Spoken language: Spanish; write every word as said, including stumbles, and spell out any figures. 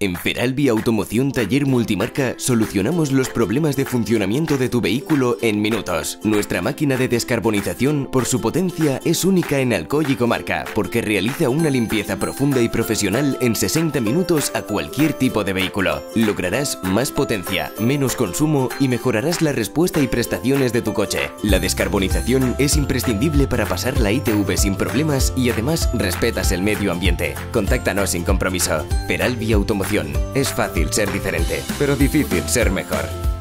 En Feralbi Automoción Taller Multimarca solucionamos los problemas de funcionamiento de tu vehículo en minutos. Nuestra máquina de descarbonización, por su potencia, es única en Alcoy y comarca, porque realiza una limpieza profunda y profesional en sesenta minutos a cualquier tipo de vehículo. Lograrás más potencia, menos consumo y mejorarás la respuesta y prestaciones de tu coche. La descarbonización es imprescindible para pasar la I T V sin problemas y además respetas el medio ambiente. Contáctanos sin compromiso. Feralbi Automoción. Es fácil ser diferente, pero difícil ser mejor.